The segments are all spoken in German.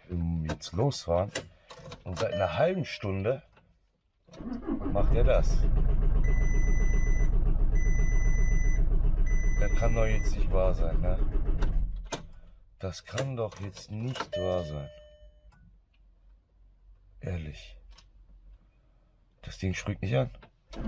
Jetzt losfahren und seit einer halben Stunde macht er das. Das kann doch jetzt nicht wahr sein, ne? Das kann doch jetzt nicht wahr sein. Ehrlich. Das Ding springt nicht an.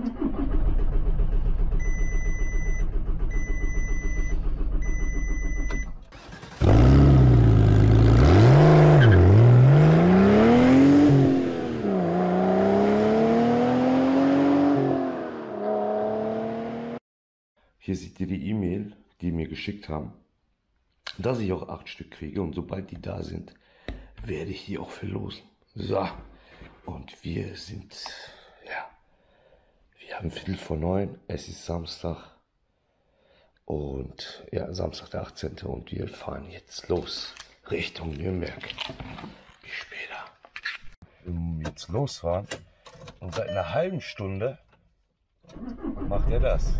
Hier seht ihr die E-Mail, die mir geschickt haben, dass ich auch 8 Stück kriege, und sobald die da sind, werde ich die auch verlosen. So, und wir sind, ja, wir haben 8:45, es ist Samstag und ja, Samstag der 18. und wir fahren jetzt los Richtung Nürnberg. Bis später. Jetzt losfahren und seit einer halben Stunde macht er das.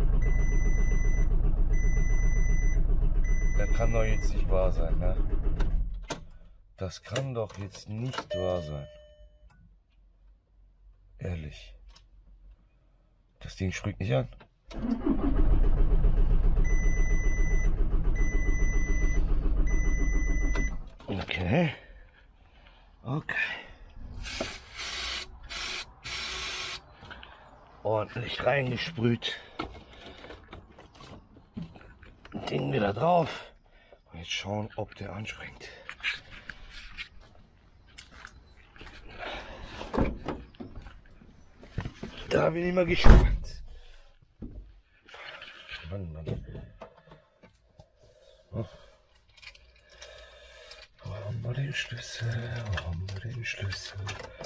Das kann doch jetzt nicht wahr sein, ne? Das kann doch jetzt nicht wahr sein. Ehrlich. Das Ding springt nicht an. Okay. Okay. Ordentlich reingesprüht. Ding wieder drauf. Und jetzt schauen, ob der anspringt. Da bin ich mal gespannt. Mann, Mann. Oh. Wo haben wir den Schlüssel? Wo haben wir den Schlüssel?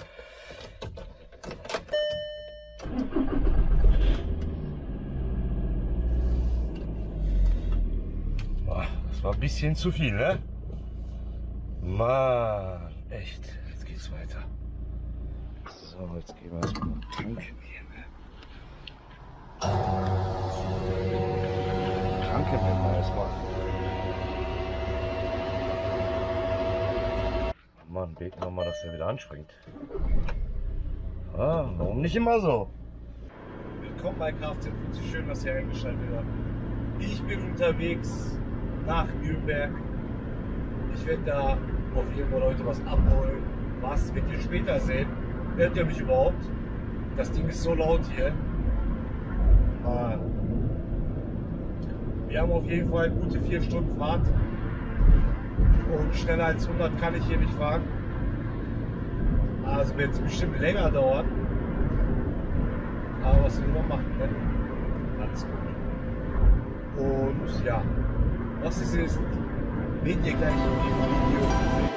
Das war ein bisschen zu viel, ne? Mann, echt. Jetzt geht's weiter. So, jetzt gehen wir erstmal tanken hier. Tanken wir erstmal. Mann, beten wir mal, dass er wieder anspringt. Ah, warum nicht immer so? Willkommen bei Kfz. Schön, dass ihr eingeschaltet habt. Ich bin unterwegs nach Nürnberg. Ich werde da auf jeden Fall heute was abholen. Was wird ihr später sehen? Hört ihr mich überhaupt? Das Ding ist so laut hier. Mann. Wir haben auf jeden Fall gute 4 Stunden Fahrt. Und schneller als 100 kann ich hier nicht fahren. Also wird es bestimmt länger dauern. Aber was will man machen, ne? Alles gut. Und ja, was es ist, seht ihr gleich in diesem Video.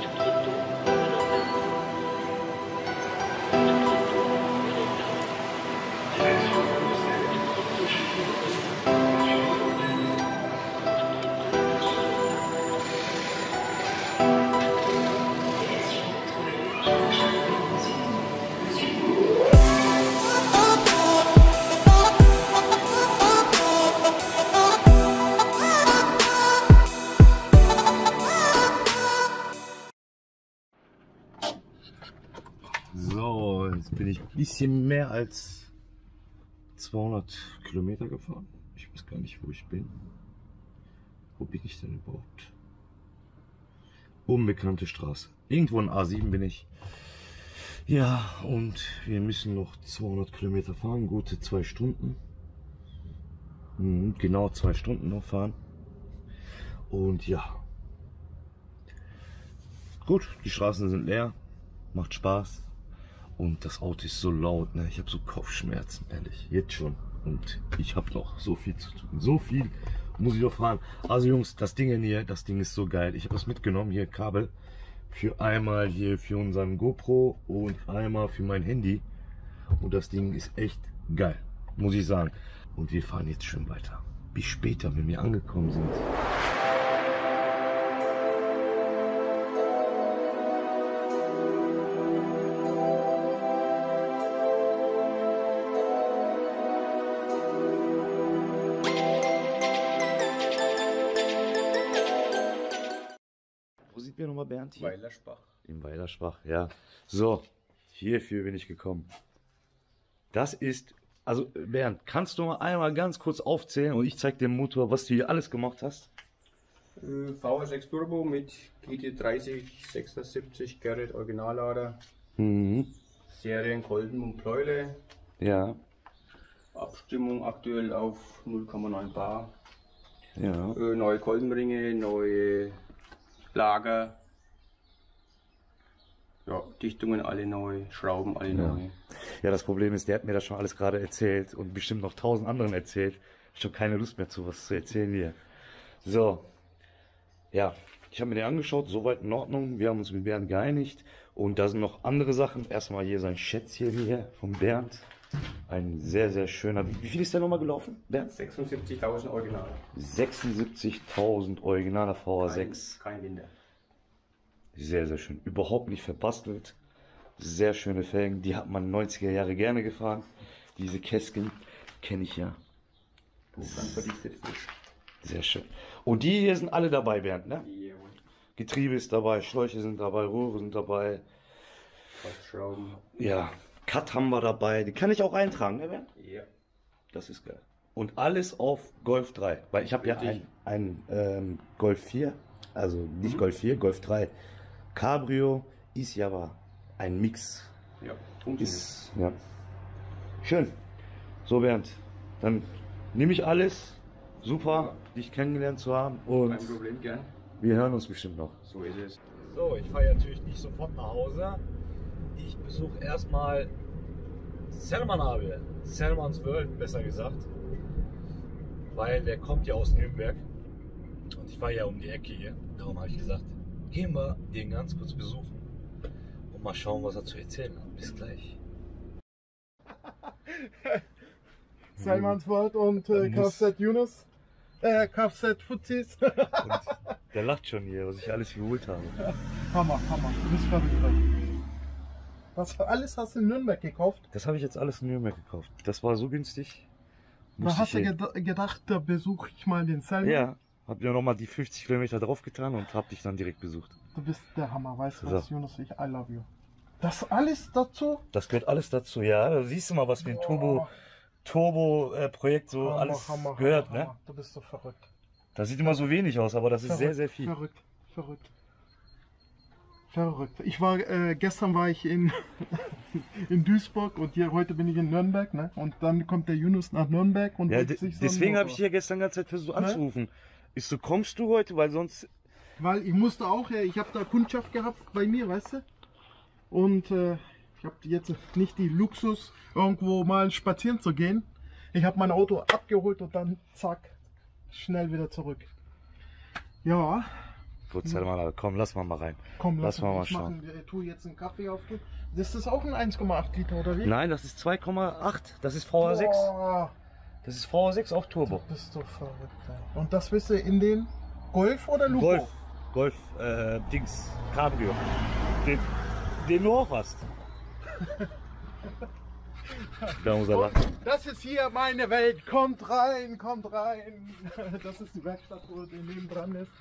So, jetzt bin ich ein bisschen mehr als 200 Kilometer gefahren. Ich weiß gar nicht, wo ich bin. Wo bin ich denn überhaupt? Unbekannte Straße. Irgendwo in A7 bin ich. Ja, und wir müssen noch 200 Kilometer fahren. Gute 2 Stunden. Genau 2 Stunden noch fahren. Und ja. Gut, die Straßen sind leer. Macht Spaß. Und das Auto ist so laut, ne? Ich habe so Kopfschmerzen, ehrlich, jetzt schon. Und ich habe noch so viel zu tun. So viel muss ich noch fahren. Also Jungs, das Ding hier, das Ding ist so geil. Ich habe das mitgenommen, hier Kabel. Für einmal hier für unseren GoPro und einmal für mein Handy. Und das Ding ist echt geil, muss ich sagen. Und wir fahren jetzt schön weiter. Bis später, wenn wir angekommen sind. Wo sind wir nochmal, Bernd? Hier? Weilersbach. Im Weilersbach, ja. So, hierfür bin ich gekommen. Das ist, also Bernd, kannst du mal einmal ganz kurz aufzählen und ich zeig dir den Motor, was du hier alles gemacht hast? VR6 Turbo mit GT30 76 Garrett Originallader, Serien Kolben und Pleuele, Ja, Abstimmung aktuell auf 0,9 Bar, ja. neue Kolbenringe, neue Lager, ja, Dichtungen alle neu, Schrauben alle neu. Ja, das Problem ist, der hat mir das schon alles gerade erzählt und bestimmt noch 1000 anderen erzählt. Ich habe keine Lust mehr zu was zu erzählen hier. So, ja, ich habe mir den angeschaut, soweit in Ordnung. Wir haben uns mit Bernd geeinigt und da sind noch andere Sachen. Erstmal hier sein Schätzchen hier von Bernd. Ein sehr, sehr schöner. Wie viel ist der nochmal gelaufen, Bernd? 76.000 Original. 76.000 originaler VR6. Kein Winter. Sehr, sehr schön. Überhaupt nicht verbastelt. Sehr schöne Felgen. Die hat man 90er Jahre gerne gefahren. Diese Käsken kenne ich ja. Ganz verdichtet frisch. Sehr schön. Und die hier sind alle dabei, Bernd, ne? Jawohl. Getriebe ist dabei, Schläuche sind dabei, Rohre sind dabei. Schrauben. Ja, Cut haben wir dabei. Die kann ich auch eintragen, ne, Bernd? Ja. Das ist geil. Und alles auf Golf 3. Weil ich habe ja Richtig. ein Golf 4, also nicht Golf 4, Golf 3. Cabrio ist ja aber ein Mix. Ja, funktioniert. Ist, ja. Schön. So, Bernd, dann nehme ich alles. Super, dich kennengelernt zu haben. Und Kein Problem, gern. wir hören uns bestimmt noch. So ist es. So, ich fahre natürlich nicht sofort nach Hause. Ich besuche erstmal Selman abi, Selmans World besser gesagt. Weil der kommt ja aus Nürnberg. Und ich war ja um die Ecke hier. Darum habe ich gesagt, gehen wir den ganz kurz besuchen. Und mal schauen, was er zu erzählen hat. Bis gleich. Salmans World und Kfz Yunus. Kfz Fuzis. Der lacht schon hier, was ich alles geholt habe. Hammer, Hammer. Du bist verrückt. Was alles hast du in Nürnberg gekauft? Das habe ich jetzt alles in Nürnberg gekauft. Das war so günstig. Da Musste hast du ich hin. gedacht, da besuche ich mal den Salman. Ja, hab mir nochmal die 50 Kilometer drauf getan und hab dich dann direkt besucht. Du bist der Hammer, weißt du So. was, Yunus? I love you. Das alles dazu? Das gehört alles dazu, ja. Da siehst du mal, was für ein Turbo-Projekt so Hammer, alles Hammer, gehört, Hammer, ne? Hammer. Du bist so verrückt. Das sieht immer so wenig aus, aber das ist sehr, Verrückt, sehr viel. Verrückt, verrückt. Verrückt. Ich war, gestern war ich in, in Duisburg und hier, heute bin ich in Nürnberg, ne? Und dann kommt der Yunus nach Nürnberg und Ja, holt sich so einen deswegen habe ich Motor. hier gestern die ganze Zeit versucht Ne? anzurufen. Ich so, kommst du heute? Weil sonst. Weil ich musste auch, ich habe da Kundschaft gehabt bei mir, weißt du? Und ich habe jetzt nicht die Luxus, irgendwo mal spazieren zu gehen. Ich habe mein Auto abgeholt und dann zack, schnell wieder zurück. Ja, Gut, mal, komm, lass mal rein. komm, Lass mal ich schauen. tu jetzt einen Kaffee auf. Das ist auch ein 1,8 Liter, oder wie? Nein, das ist 2,8. Das ist VR6. Boah, Das ist VR6 auf du Turbo. bist so verrückt. Ey. Und das willst du in den Golf oder Lupo? Golf, Dings, Cabrio. Den du auch hast. Da muss er lachen. Das ist hier meine Welt. Kommt rein, kommt rein. Das ist die Werkstatt, wo der neben dran ist.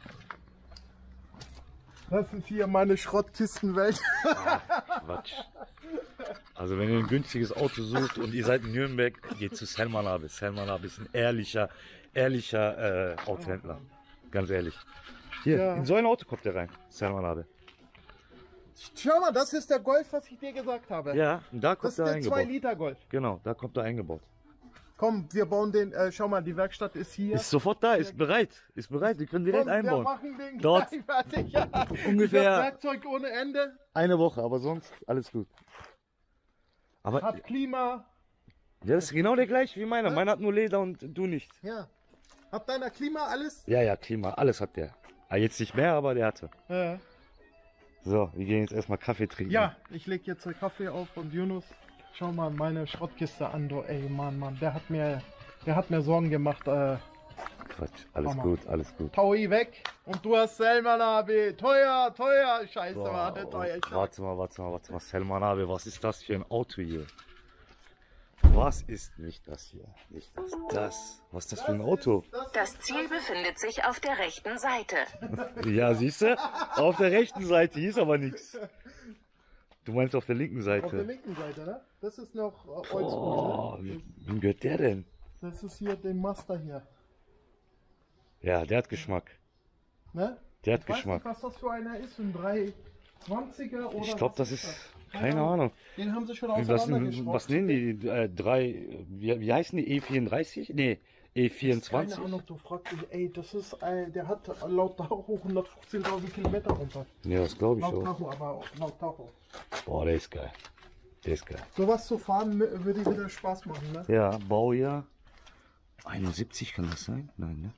Das ist hier meine Schrottkistenwelt. Quatsch. Also wenn ihr ein günstiges Auto sucht und ihr seid in Nürnberg, geht zu Selman abi. Selman abi ist ein ehrlicher Autohändler. Ganz ehrlich. Hier, Ja. in so ein Auto kommt der rein. Selman abi. Schau mal, das ist der Golf, was ich dir gesagt habe. Ja, und da Das kommt ist er der eingebaut. 2 Liter Golf. Genau, da kommt er eingebaut. Komm, wir bauen den, schau mal, die Werkstatt ist hier. Ist sofort da, ist bereit. Wir können direkt Komm, einbauen. Wir machen den Dort gleich fertig. Ja. ungefähr- Ich hab Werkzeug ohne Ende. Eine Woche, aber sonst alles gut. Aber Hat Klima. ja, das ist genau der gleiche wie meiner. Meiner hat nur Leder und du nicht. Ja. Hat deiner Klima alles? Ja, ja, Klima, alles hat der. Ah, jetzt nicht mehr, aber der hatte. Ja. So, wir gehen jetzt erstmal Kaffee trinken. Ja, ich leg jetzt den Kaffee auf und Yunus, schau mal meine Schrottkiste an, du, ey Mann, der hat mir Sorgen gemacht, Quatsch, alles Hammer. gut, alles gut. Taui weg und du hast Selman abi, teuer, scheiße, Boah, warte, teuer, warte mal, Selman abi, was ist das für ein Auto hier? Was ist nicht das hier? Nicht das. Das. Was ist das für ein Auto? Das Ziel befindet sich auf der rechten Seite. Ja, siehst du? Auf der rechten Seite hieß aber nichts. Du meinst auf der linken Auf der Seite? linken Seite, ne? Das ist noch Oh, oldschool. Ne? wem gehört der denn? Das ist hier den Master hier. Ja, der hat Geschmack. Ne? Der hat Ich weiß Geschmack. nicht, was das für einer ist. Ein 320er oder Ich glaube, was das ist. Keine Ahnung. Den haben sie schon Was auseinandergeschraubt. nennen die? Wie heißen die? E34? Nee, Keine E24. Ahnung, du fragst dich, ey, das ist, der hat laut Tacho 115.000 Kilometer runter. Ja, das glaube ich Laut auch. Tacho, aber auch laut Tacho. Boah, der ist geil. Der ist geil. Sowas zu fahren würde wieder Spaß machen, ne? Ja, Baujahr 71 kann das sein? Nein, ne?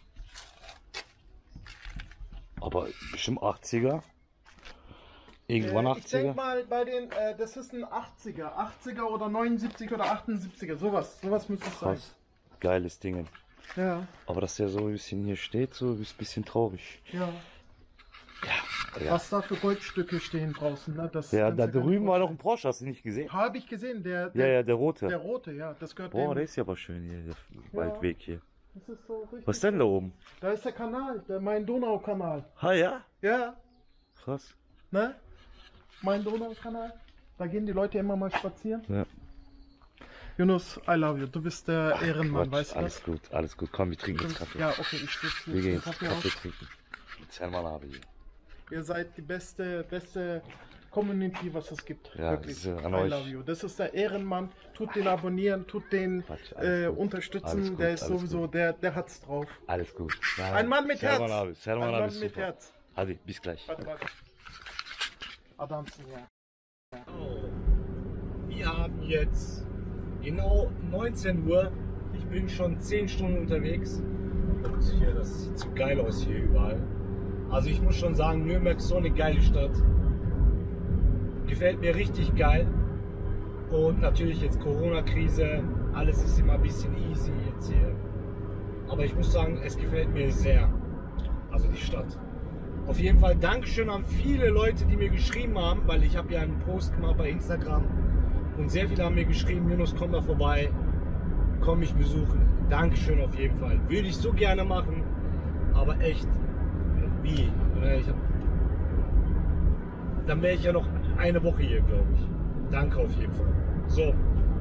Aber bestimmt 80er. Irgendwann Ich denke 80er. mal bei den, das ist ein 80er. 80er oder 79 oder 78er. Sowas müsste es sein. Krass. Geiles Ding. Ja, Aber dass der so ein bisschen hier steht, so ist ein bisschen traurig. ja. Ja. Was da für Goldstücke stehen draußen, ne? Das Ja, kannst da du gar drüben nicht war noch ein Porsche, hast du nicht gesehen? vorstellen. Habe ich gesehen, Ja, ja, der rote. der rote, ja, das gehört Boah, dem. der ist ja aber schön hier, der Waldweg hier. Das ist so richtig. Was ist denn da oben? Da ist der Kanal, der Main-Donau-Kanal. Ah ja? Ja, Krass. ne? Main-Donau-Kanal. Da gehen die Leute immer mal spazieren. Ja. Yunus, I love you. Du bist der Ehrenmann, Quatsch, weißt du alles das? gut, alles gut. Komm, wir trinken jetzt Kaffee. Ja, okay, ich stütze Wir gehen den jetzt Kaffee Kaffee auf. trinken. Erzähl mal habe hier. Ihr seid die beste Community, was es gibt. Ja, Wirklich. das ist an I euch. love you. Das ist der Ehrenmann. Tut den abonnieren, tut den Quatsch, alles gut. unterstützen. Alles gut, der ist alles sowieso, der hat's drauf. Alles gut. Ja, Ein Mann mit Herz. Selman abi, Selman Ein abi Mann ist mit super. Herz. Hadi, bis gleich. Warte. Adamsın ya. Wir haben jetzt genau 19 Uhr. Ich bin schon 10 Stunden unterwegs. Und hier, das sieht so geil aus hier überall. Also ich muss schon sagen, Nürnberg ist so eine geile Stadt. Gefällt mir richtig geil. Und natürlich jetzt Corona-Krise. Alles ist immer ein bisschen easy jetzt hier. Aber ich muss sagen, es gefällt mir sehr. Also die Stadt. Auf jeden Fall Dankeschön an viele Leute, die mir geschrieben haben, weil ich habe ja einen Post gemacht bei Instagram und sehr viele haben mir geschrieben, Yunus, komm da vorbei, komm mich besuchen. Dankeschön auf jeden Fall. Würde ich so gerne machen, aber echt, wie? Dann wäre ich ja noch eine Woche hier, glaube ich. Danke auf jeden Fall. So.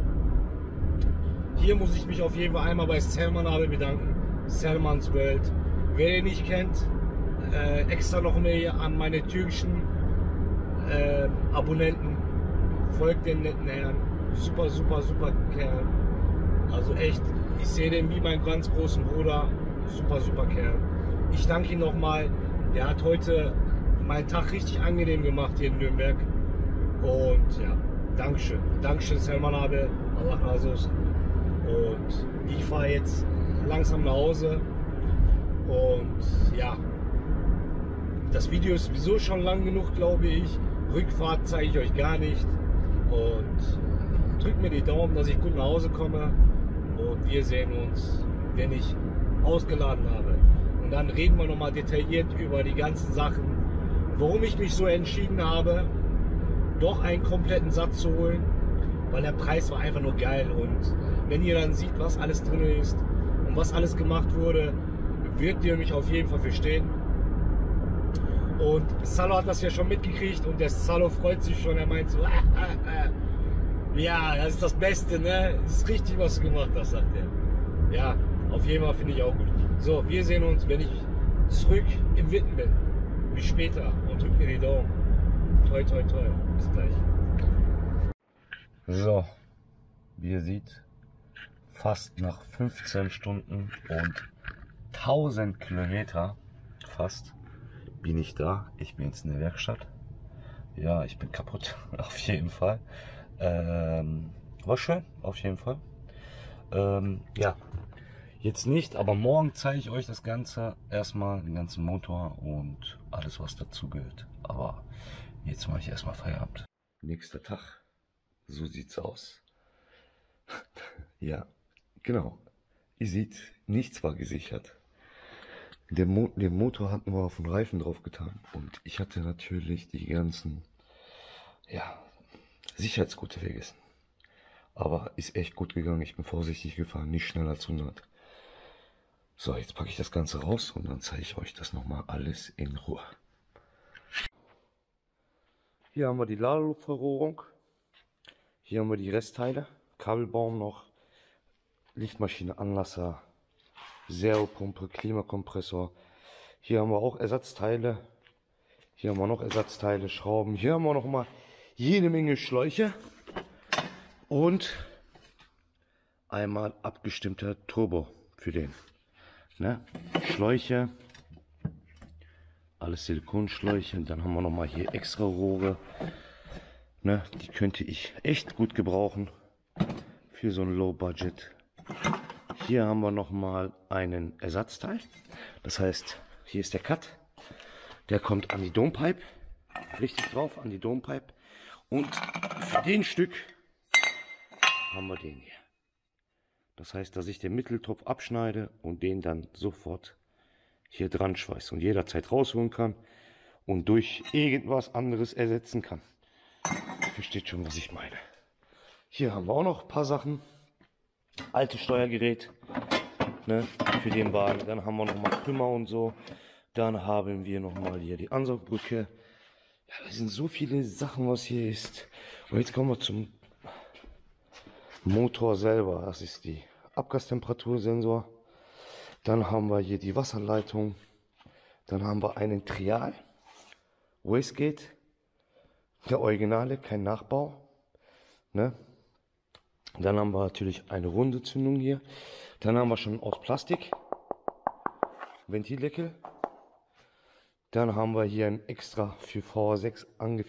Hier muss ich mich auf jeden Fall einmal bei Selman abi bedanken. Selmans Welt. Wer ihn nicht kennt, extra noch mehr an meine türkischen Abonnenten. Folgt den netten Herrn. Super, super, super Kerl. Also echt, ich sehe den wie meinen ganz großen Bruder. Super, super Kerl. Ich danke ihm nochmal. Der hat heute meinen Tag richtig angenehm gemacht hier in Nürnberg. Und ja, Dankeschön. Dankeschön, Selman abi. Allah razı olsun. Und ich fahre jetzt langsam nach Hause. Und ja, das Video ist sowieso schon lang genug, glaube ich. Rückfahrt zeige ich euch gar nicht. Und drückt mir die Daumen, dass ich gut nach Hause komme. Und wir sehen uns, wenn ich ausgeladen habe. Und dann reden wir nochmal detailliert über die ganzen Sachen. Warum ich mich so entschieden habe, doch einen kompletten Satz zu holen. Weil der Preis war einfach nur geil. Und wenn ihr dann seht, was alles drin ist und was alles gemacht wurde, wird ihr mich auf jeden Fall verstehen. Und Salo hat das ja schon mitgekriegt und der Salo freut sich schon. Er meint so, ja, das ist das Beste, ne? Das ist richtig, was du gemacht hast, sagt er. Ja, auf jeden Fall finde ich auch gut. So, wir sehen uns, wenn ich zurück im Witten bin. Bis später und drückt mir die Daumen. Toi, toi, toi. Bis gleich. So, wie ihr seht, fast nach 15 Stunden und 1000 Kilometer fast bin ich da. Ich bin jetzt in der Werkstatt. Ja, ich bin kaputt, auf jeden Fall. War schön, auf jeden Fall. Ja, jetzt nicht, aber morgen zeige ich euch das Ganze. Erstmal den ganzen Motor und alles, was dazu gehört. Aber jetzt mache ich erstmal Feierabend. Nächster Tag. So sieht's aus. Ja, genau. Ihr seht, nichts war gesichert. Den Motor hatten wir auf den Reifen drauf getan. Und ich hatte natürlich die ganzen, ja, Sicherheitsgurte vergessen. Aber ist echt gut gegangen. Ich bin vorsichtig gefahren, nicht schneller als 100. So, jetzt packe ich das Ganze raus und dann zeige ich euch das nochmal alles in Ruhe. Hier haben wir die Ladeluftverrohrung. Hier haben wir die Restteile. Kabelbaum noch. Lichtmaschine, Anlasser, Servopumpe, Klimakompressor. Hier haben wir auch Ersatzteile. Hier haben wir noch Ersatzteile, Schrauben. Hier haben wir noch mal jede Menge Schläuche. Und einmal abgestimmter Turbo für den. Ne? Schläuche. Alles Silikonschläuche. Dann haben wir noch mal hier extra Rohre. Ne? Die könnte ich echt gut gebrauchen. Für so ein Low Budget. Hier haben wir noch mal einen Ersatzteil. Das heißt, hier ist der Cut. Der kommt an die Domepipe. Richtig drauf, an die Domepipe. Und für den Stück haben wir den hier. Das heißt, dass ich den Mitteltopf abschneide und den dann sofort hier dran schweiße und jederzeit rausholen kann und durch irgendwas anderes ersetzen kann. Ihr versteht schon, was ich meine. Hier haben wir auch noch ein paar Sachen. Altes Steuergerät, ne, für den Wagen. Dann haben wir noch mal Krümmer und so. Dann haben wir noch mal hier die Ansaugbrücke. Ja, da sind so viele Sachen, was hier ist. Und jetzt kommen wir zum Motor selber. Das ist die Abgastemperatursensor. Dann haben wir hier die Wasserleitung. Dann haben wir einen Trial. Wastegate. Der Originale, kein Nachbau. Ne? Dann haben wir natürlich eine runde Zündung hier. Dann haben wir schon aus Plastik Ventildeckel. Dann haben wir hier ein extra für VR6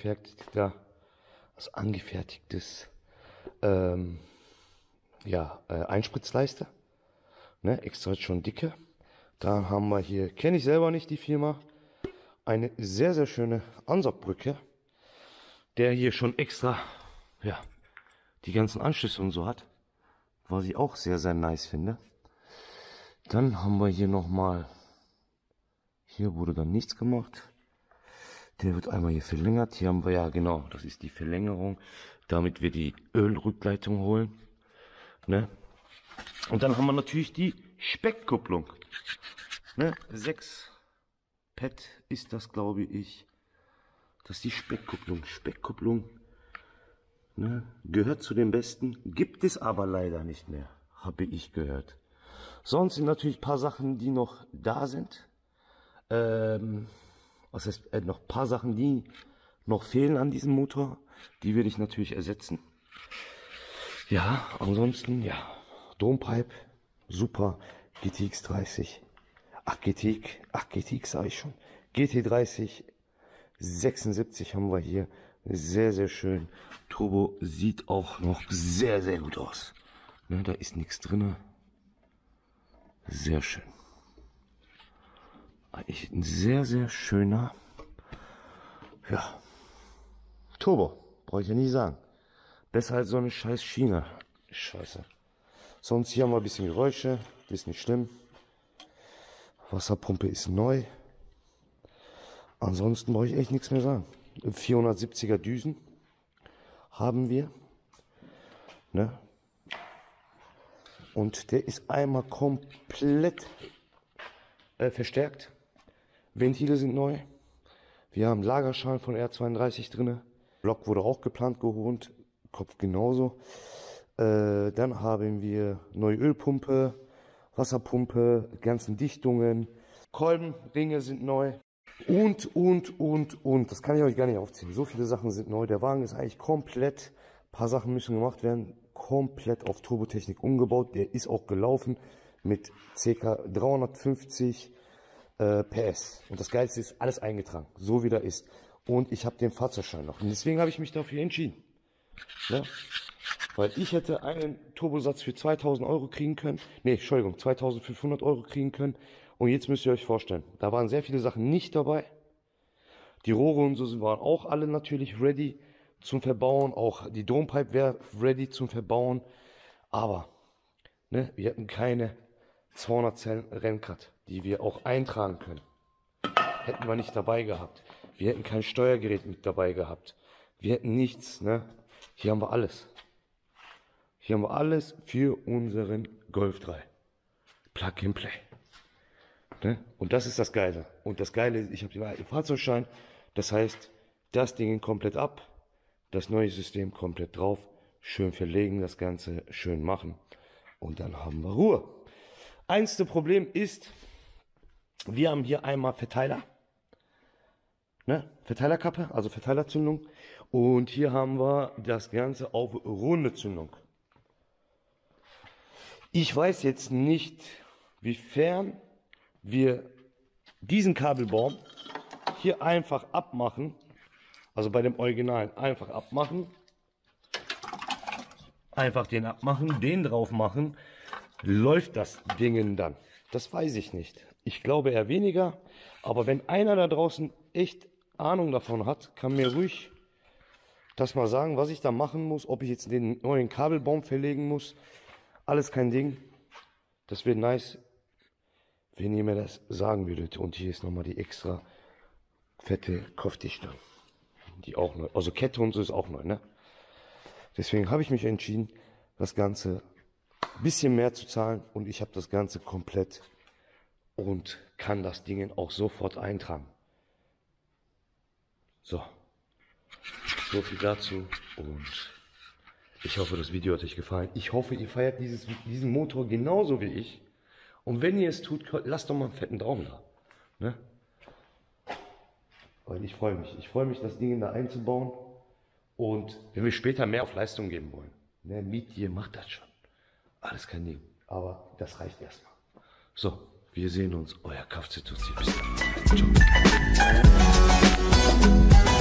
angefertigtes Einspritzleiste. Ne, extra schon dicke. Dann haben wir hier, kenne ich selber nicht die Firma, eine sehr, sehr schöne Ansaugbrücke, der hier schon extra, ja, die ganzen Anschlüsse und so hat, was ich auch sehr, sehr nice finde. Dann haben wir hier nochmal, hier wurde dann nichts gemacht. Der wird einmal hier verlängert. Hier haben wir ja, genau, das ist die Verlängerung, damit wir die Ölrückleitung holen. Ne? Und dann haben wir natürlich die Speckkupplung. Ne? 6 PET ist das, glaube ich. Das ist die Speckkupplung. Speckkupplung, ne, gehört zu den besten, gibt es aber leider nicht mehr, habe ich gehört. Sonst sind natürlich ein paar Sachen, die noch da sind. Was heißt, noch ein paar Sachen, die noch fehlen an diesem Motor. Die werde ich natürlich ersetzen. Ja, ansonsten, ja, Domepipe, super, GTX 30, GTX sage ich schon, GT30, 76 haben wir hier, sehr, sehr schön. Turbo sieht auch noch sehr, sehr gut aus. Ne, da ist nichts drin. Sehr schön. Eigentlich ein sehr, sehr schöner, ja, Turbo, brauche ich ja nie sagen. Besser als so eine scheiß Schiene. Scheiße. Sonst hier haben wir ein bisschen Geräusche, das ist nicht schlimm. Wasserpumpe ist neu. Ansonsten brauche ich echt nichts mehr sagen. 470er Düsen haben wir. Ne? Und der ist einmal komplett verstärkt. Ventile sind neu. Wir haben Lagerschalen von R32 drin. Block wurde auch geplant geholt. Kopf genauso. Dann haben wir neue Ölpumpe, Wasserpumpe, ganzen Dichtungen. Kolbenringe sind neu. Und. Das kann ich euch gar nicht aufzählen. So viele Sachen sind neu. Der Wagen ist eigentlich komplett, ein paar Sachen müssen gemacht werden, komplett auf Turbotechnik umgebaut. Der ist auch gelaufen mit ca. 350 PS. Und das Geilste ist, alles eingetragen, so wie der ist. Und ich habe den Fahrzeugschein noch. Und deswegen habe ich mich dafür entschieden. Ne? Weil ich hätte einen Turbosatz für 2000 Euro kriegen können. Ne, Entschuldigung, 2500 Euro kriegen können. Und jetzt müsst ihr euch vorstellen, da waren sehr viele Sachen nicht dabei. Die Rohre und so waren auch alle natürlich ready zum Verbauen. Auch die Domepipe wäre ready zum Verbauen. Aber ne, wir hatten keine 200 Zellen Rennrad, die wir auch eintragen können. Hätten wir nicht dabei gehabt. Wir hätten kein Steuergerät mit dabei gehabt. Wir hätten nichts. Ne? Hier haben wir alles. Hier haben wir alles für unseren Golf 3. Plug and Play. Ne? Und das ist das Geile. Und das Geile ist, ich habe den alten Fahrzeugschein. Das heißt, das Ding komplett ab, das neue System komplett drauf, schön verlegen, das Ganze schön machen. Und dann haben wir Ruhe. Einzige Problem ist, wir haben hier einmal Verteiler. Ne? Verteilerkappe, also Verteilerzündung. Und hier haben wir das Ganze auf runde Zündung. Ich weiß jetzt nicht, wiefern wir diesen Kabelbaum hier einfach abmachen. Also bei dem Originalen einfach abmachen. Einfach den abmachen, den drauf machen. Läuft das Ding dann? Das weiß ich nicht. Ich glaube eher weniger. Aber wenn einer da draußen echt Ahnung davon hat, kann mir ruhig das mal sagen, was ich da machen muss. Ob ich jetzt den neuen Kabelbaum verlegen muss. Alles kein Ding. Das wäre nice, wenn ihr mir das sagen würdet. Und hier ist nochmal die extra fette Kopfdichte. Die auch neu. Also Kette und so ist auch neu, ne? Deswegen habe ich mich entschieden, das Ganze ein bisschen mehr zu zahlen. Und ich habe das Ganze komplett und kann das Ding auch sofort eintragen. So. So viel dazu. Und ich hoffe, das Video hat euch gefallen. Ich hoffe, ihr feiert diesen Motor genauso wie ich. Und wenn ihr es tut, lasst doch mal einen fetten Daumen da. Ne? Weil ich freue mich. Ich freue mich, das Ding da einzubauen. Und wenn wir später mehr auf Leistung geben wollen, ne, Mietje macht das schon. Alles kein Ding. Aber das reicht erstmal. So, wir sehen uns. Euer Kfz-Tuzi. Bis dann. Ciao.